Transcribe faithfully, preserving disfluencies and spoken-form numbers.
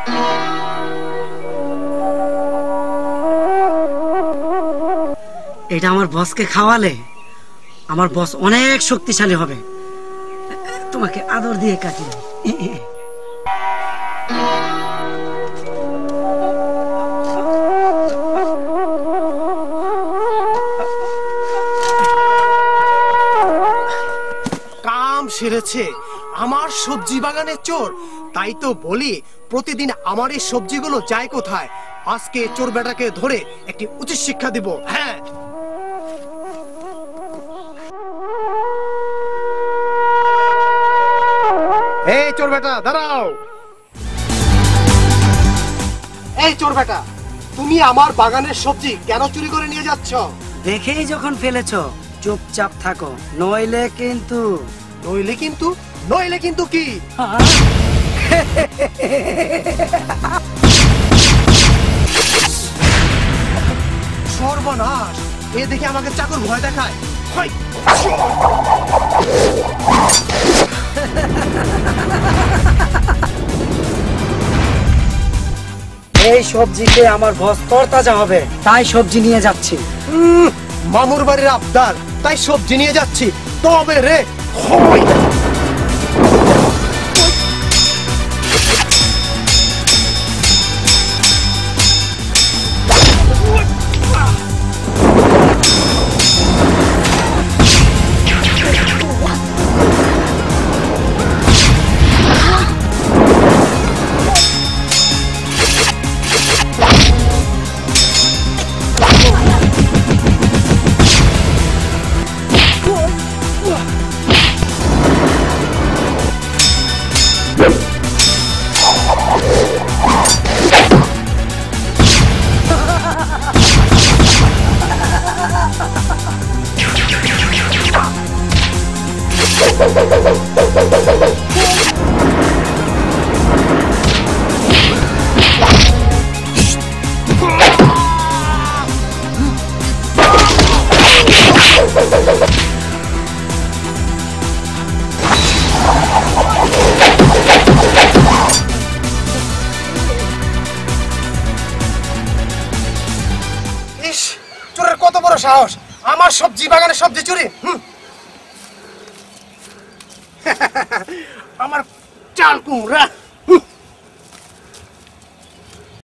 এটা আমার বসকে খাওয়ালে আমার বস অনেক শক্তিশালী হবে। তোমাকে আদর দিয়ে কাটি। কাম সেরেছে আমার সবজি বাগানের চোর। তাই তো বলি প্রতিদিন আমার এই সবজিগুলো যায় কোথায়। আজকে চোর বেটাকে ধরে একটি উচিত শিক্ষা দিব। হ্যাঁ, এই চোর বেটা দাঁড়াও। এই চোর বেটা, তুমি আমার বাগানের সবজি কেন চুরি করে নিয়ে যাচ্ছ? দেখেই যখন ফেলেছো চুপচাপ থাকো, নইলে কিন্তু। নইলে কিন্তু? নইলে কিন্তু কি? সর্বনাশ, এ দেখে আমাকে চাকর ভয় দেখায়। এই সবজিতে আমার বস তরতাজা হবে, তাই সবজি নিয়ে যাচ্ছি। মামুর বাড়ির আবদার, তাই সবজি নিয়ে যাচ্ছি। তবে রে চোরের কত বড় সাহস, আমার সবজি বাগানে সবজি চুরি। আমার চাল কুমড়া।